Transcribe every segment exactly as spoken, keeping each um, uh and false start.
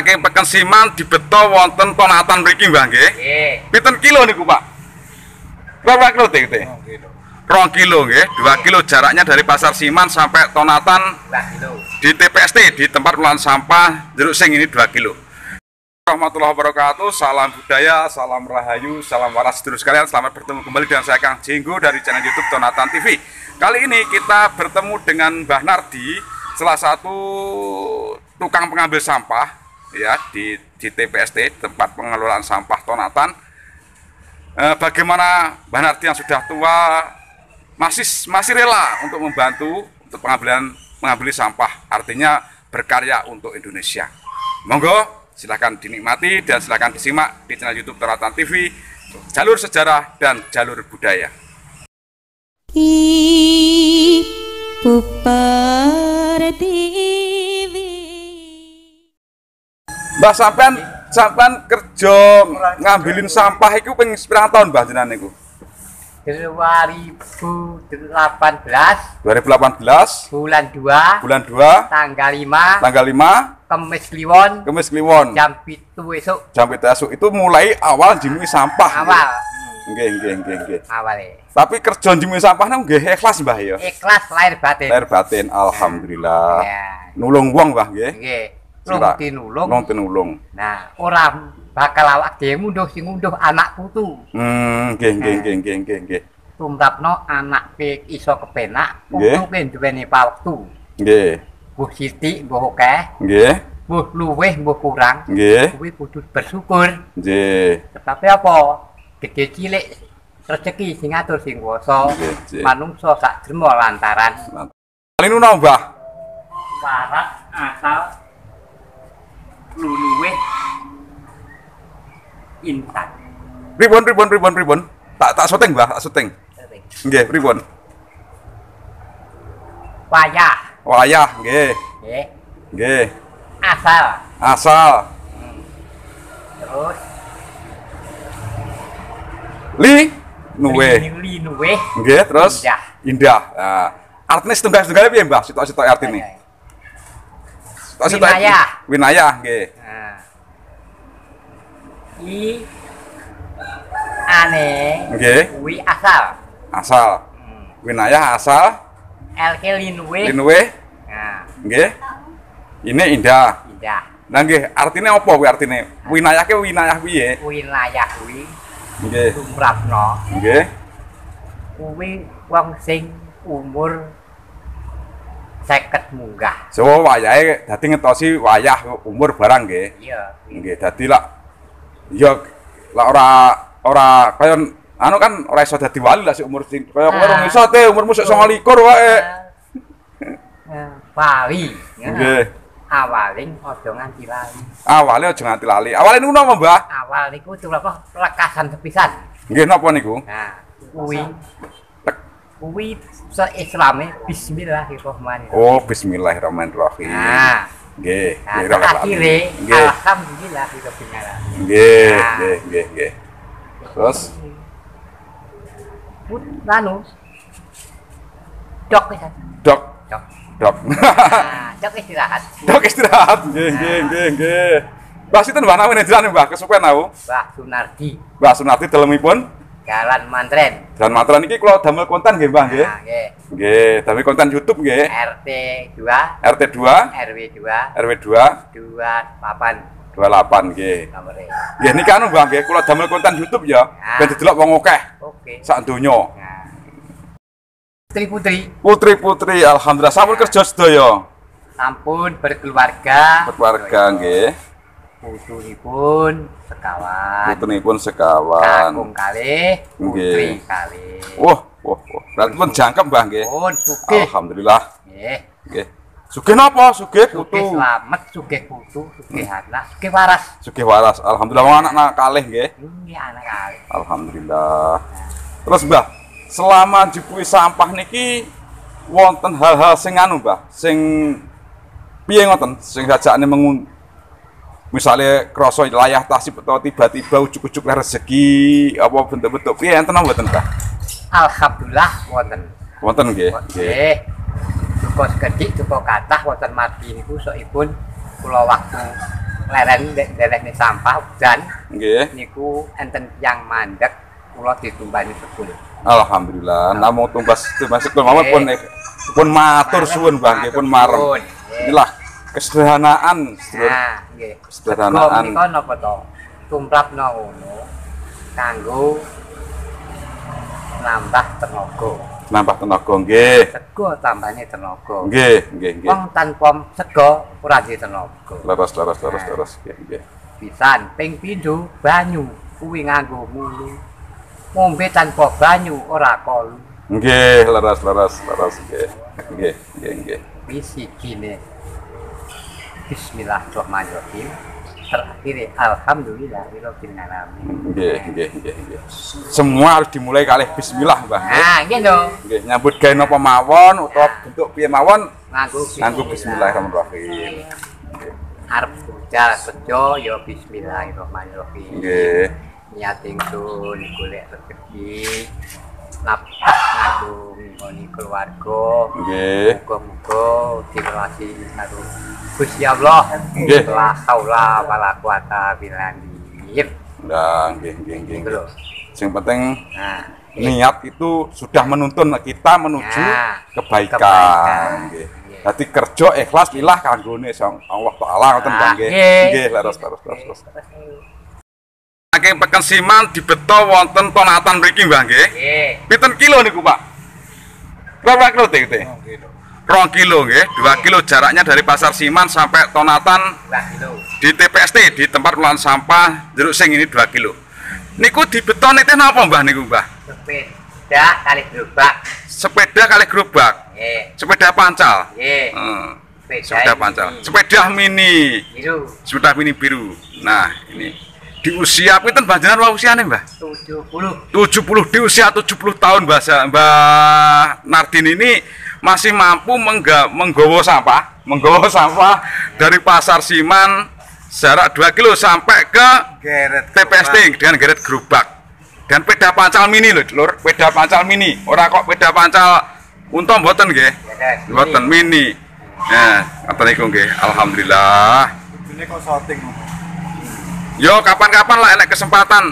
saking Peken Siman dibeto wonten Tonatan mriki Mbah nggih. Nggih. Pinten kilo niku Pak? Berapa kilo teh? Rong kilo nggih, dua kilo jaraknya dari Pasar Siman sampai Tonatan dua kilo. di T P S T di tempat pembuangan sampah Jeruk Sing ini dua kilo. Warahmatullahi wabarakatuh, salam budaya, salam rahayu, salam waras sedulur sekalian. Selamat bertemu kembali dengan saya Kang Jenggo dari channel YouTube Tonatan T V. Kali ini kita bertemu dengan Mbah Nardi, salah satu tukang pengambil sampah ya di, di T P S T, tempat pengelolaan sampah Tonatan. Eh, bagaimana Mbah Nardi yang sudah tua masih masih rela untuk membantu untuk pengambilan mengambil sampah, artinya berkarya untuk Indonesia. Monggo silahkan dinikmati dan silahkan disimak di channel YouTube Tonatan T V, jalur sejarah dan jalur budaya. Ibu Pertiwi. Mbah sampean sampean kerja ngambilin sampah itu ping sepirang tahun Mbah jenengan niku? dua ribu delapan belas dua ribu delapan belas bulan dua bulan dua tanggal lima tanggal lima Kemis Kliwon Kemis Kliwon jam pitu esuk. Jam pitu esuk itu mulai awal jimui sampah. Awal. Nggih nggih nggih nggih. Awale. Tapi kerja jimui sampah nggih ikhlas Mbah ya. Ikhlas lahir batin. Lahir batin alhamdulillah. Ya. Nulung wong Mbah nggih. Nggih. Nulung tinulung. Nulung tinulung. Nah, ora bakal awak dhewe munduh sing ngunduh anak putu. Hmm, nggih nggih nggih nggih nggih nggih. Tumrapno anak pe iso kepenak, Nggih. putu pe duweni pawektu. Nggih. Mbuh sithik, mbuh akeh, Nggih. mbuh luweh, mbuh kurang. Nggih. Kuwi kudu bersyukur. Nggih. Tetapi apa? Gede cilik rezeki sing ngatur sing kuwasa. Nggih, nggih. Manungsa sak drema lantaran Paling nuno Mbah. warak asal luluweh intan. Pripun pripun pripun pripun? Tak tak syuting Mbah, tak syuting. Nggih, pripun? Wayah, Wayah nggih. nggih. Nggih. Asal. Asal. Terus Li nuwe. li nuweh. Nggih, terus Indah. Indah. Nah, artine setunggal-setunggal piye, Mbah? Sitok-sitok artine. Sitok-sitok Winayah. Winayah nggih. Nah. I ane Nggih. kuwi asal. Asal. Winayah asal. L K linuwe. Linuwe. Nah, Nggih. Ini indah. indah. Nah nggih, artine apa kuwi artine? Winayah ke winayah piye? Wilayah kuwi Nggih. tumrapno Nggih. kuwi wong sing umur seket munggah. So wayahe dadi ngetosi wayah umur barang nggih. Iya. Nggih, dadi lak ya lak ora ora kaya anu kan ora iso dadi wali lah sik umur sing kaya kowe ora iso te umurmu sik sembilan likur wae. Wali. Nggih. Awaling aja nganti lali. Awale aja nganti lali. Awale niku napa, Mbah? Awal niku tumrapa lekasan sepisan. Nggih napa niku? Nah, kuwi kuwi se-islame bismillahirrahmanirrahim. Oh, bismillahirrahmanirrahim. Nah, Nggih, nah nggih, terus Rahman. akhire Nggih. alhamdulillahirabbil alamin. Nggih, Nah. nggih, nggih, nggih. Terus Put anu dok wis. dok, Dok. dok. Nah, dok istirahat. Dok istirahat. Nggih, nggih, nggih, nggih. Mbah sinten Mbah namine jenengan Mbah kesupen aku. Mbah Sunardi, Mbah Sunardi dalemipun Jalan Mantren. dan matran iki kula damel konten nggih, Mbah nggih. Nah, nggih. Nggih, damel konten YouTube nggih. R T dua, R T dua, R W dua, R W dua, dua delapan dua delapan nggih. nomornya. Nggih niki anu Mbah nggih, kula damel konten YouTube ya, Nah. ben didelok wong akeh Oke. sak donya. Nah. Putri-putri Putri-putri alhamdulillah sampun kerja sedaya. sampun berkeluarga. Keluarga nggih. Putunipun sekawan. Putunipun sekawan. Kakung kalih, putri Nggih. kalih. Wah, wah, wah. Berarti pun jangkep Mbah nggih. Pun sugih. Alhamdulillah. Nggih. Nggih. Sugih napa? Sugih Sugih putu. slamet, sugih putu, sugih anak, sugih waras. Sugih waras. Alhamdulillah wong anak kalih nggih. Ini anak kalih. Alhamdulillah. Terus Mbah, selama jupui sampah niki wonten hal-hal sing anu Mbah, sing piye ngoten, sing sajakane mengun misalnya krasa layah tasib atau tiba-tiba ujuk-ujuk rezeki apa bentuk-bentuk piye enten napa mboten Mbah? Alhamdulillah wonten. Wonten nggih. Nggih. Nggih. Duka sekedhik, duka kathah wonten margi niku sokipun kula waktu leren derehne sampah hujan Nggih. niku enten yang mandek kula ditumbani sekul. Alhamdulillah. Namung tumbas tumbas sekul mawon pun pun matur suwun Mbah nggih pun marem. Inilah kesederhanaan, sedulur. Nah, nggih. Kesederhanaan. Sego menika napa to? Tumrapna ngono kanggo nambah tenaga. Nambah tenaga nggih. Sego tambahane tenaga. Nggih, nggih, nggih. Wong tanpa sego ora duwe tenaga. Leres, leres, leres, leres. Nggih, nggih. Pisan ping pindho banyu kuwi nganggo mulu. Ngombe tanpa banyu ora kolu. Nggih, leres, leres, leres nggih. Nggih, nggih, nggih. Wis ikine. Bismillahirrahmanirrahim. Terakhir alhamdulillahirabbil alamin. Nggih, nggih, nggih, nggih. Semua harus dimulai kalih bismillah, Mbah. Nah, nggih lho. Nggih, nyambut gawe napa mawon utawa bentuk piye mawon Nganggo nganggo bismillahirrahmanirrahim. Arep kerja kerja ya bismillahirrahmanirrahim. Nggih. Niat ingsun golek rezeki. Nafkah nganggo ngoni keluarga. Nggih. Muga-muga direlasi karo Gusti Allah. Nggih. La haula wala quwata illa billah. Nah, nggih, nggih, nggih. Gitu loh. Sing penting Nah, niat itu sudah menuntun kita menuju Nah, kebaikan. kebaikan. Nggih. Nggih. Dadi kerja ikhlas lillah kanggone Sang Allah Taala ngoten Ah, Bang nggih. nggih. Nggih, leres, leres, leres, leres. Saking Peken Siman dibeto wonten tonatan mriki Mbah nggih. Nggih. Pinten kilo niku, Pak? Berapa kilo teh? teh? dua kilo nggih, dua kilo jaraknya dari Pasar Siman sampai Tonatan dua kilo. di T P S T di tempat pembuangan sampah Jeruk Sing ini dua kilo. Niku dibeton itu napa Mbah niku, Mbah? Sepeda kali gerobak. Sepeda kali gerobak. Nggih. Sepeda pancal. Nggih. Hmm. Sepeda Sepeda ini. pancal. Sepeda mini. Biru Sepeda mini biru. Nah, ini di usia pinten panjenengan wae usiane, Mbah? tujuh puluh. tujuh puluh di usia tujuh puluh tahun bahasa Mbah Nardin ini masih mampu mengga, menggawa sampah, menggawa sampah dari Pasar Siman jarak dua kilo sampai ke Geret T P S T dengan geret gerobak. Dan peda pancal mini loh, Lur. Peda pancal mini. Ora kok peda pancal untung mboten nggih. Mboten mini. Nah, ngoten niku nggih. Alhamdulillah. ini kok shooting. Yo kapan-kapan lah enek kesempatan.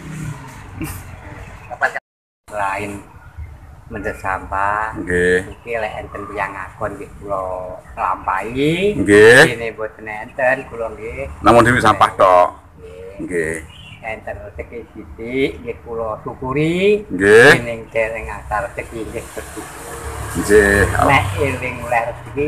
Kapan lain mendet sampah. Nggih. Iki lek enten tiyang ngakon nggih kula lampahi. Nggih. Dene boten enten kula nggih. Namun dewi sampah tok. Nggih. Nggih. Enten rezeki sithik nggih kula syukuri. Nggih. Ning dereng ngasar rezeki nggih bersyukur. Nggih. Nek eling oleh rezeki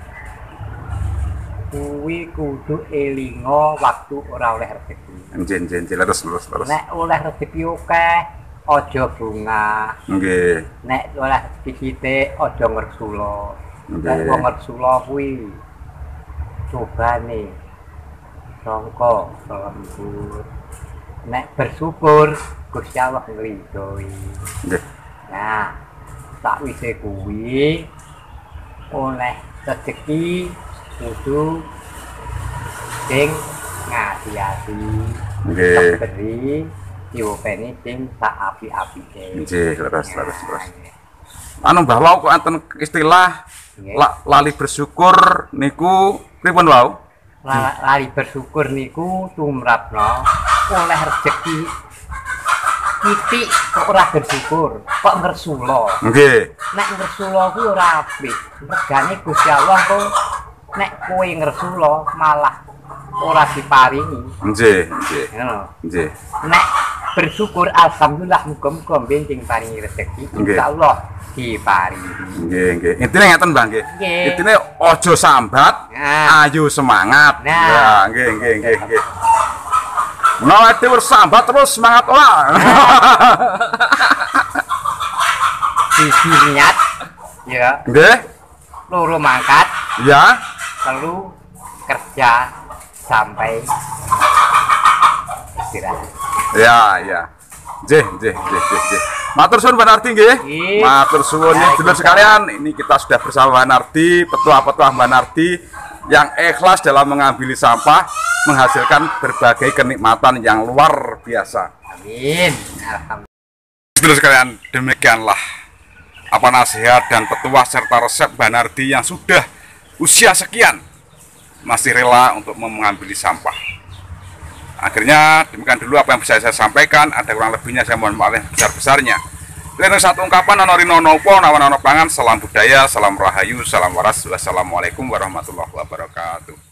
kuwi kudu elingo waktu ora oleh rezeki. Nggih, nggih, nggih, leres, leres, leres. Nek oleh rezeki akeh aja bunga. Nggih. Nek oleh rezeki sithik aja ngersula. Nek Nggih. wong ngersula kuwi cobane sangka lembut. Nek bersyukur Gusti Allah ngridhoi. Nggih. Nah, sakwise kuwi oleh rezeki kudu sing ngati-ati. Nggih. Beri diopeni sing sak api-apike. Nggih, leres, leres, leres. Anu Mbah wau kok enten istilah Nggih. la- lali bersyukur niku pripun wau? La- Lali bersyukur niku tumrapna oleh rezeki titik kok ora bersyukur, kok ngersula. Nggih. Nek ngersula kuwi ora apik. Regane Gusti Allah kok nek kowe ngersula malah ora diparingi. Nggih, nggih. Ngono. Nggih. Nek bersyukur alhamdulillah muga-muga benjing paringi rezeki Nggih. insyaallah diparingi. Nggih, nggih. Intine ngeten, Mbah, nggih. Nggih. Intine aja sambat, Nah. ayo semangat. Nah. Ya, nggih, nggih, nggih, nggih. Menawa dhewe sambat terus semangat ora. Siji niat ya, Nggih. loro mangkat, Ya. telu kerja sampai istirahat. Ya, ya. Nggih, nggih, nggih, nggih, nggih. Matur suwun Mbak Nardi nggih. Nggih. Matur suwun nih dulur sekalian, ini kita sudah bersama Mbak Nardi, petua-petua Mbak Nardi yang ikhlas dalam mengambil sampah, menghasilkan berbagai kenikmatan yang luar biasa. Amin. Alhamdulillah. Dulur sekalian, demikianlah apa nasihat dan petua serta resep Mbak Nardi yang sudah usia sekian masih rela untuk mengambil sampah. Akhirnya demikian dulu apa yang bisa saya sampaikan. Ada kurang lebihnya saya mohon maaf yang besar-besarnya. Ini satu ungkapan Anorino Nopo Nawan Pangan. Salam budaya, salam rahayu, salam waras. Wassalamualaikum warahmatullahi wabarakatuh.